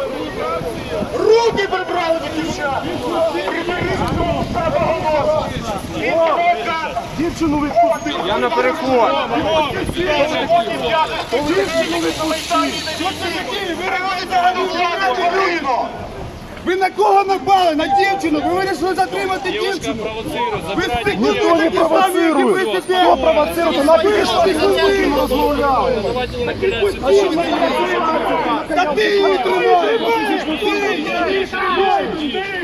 Руки прибрали до дівчат! Приберіть свого правого носа! Дівчину відпустили! Я на переход! Дівчину відпустили! Ви на кого напали? На дівчину? Ви вирішили затримати дівчину? Ніхто не провоцирує! Хто провоцирує? На пішли, ми розмовляли! Та ти її тримай!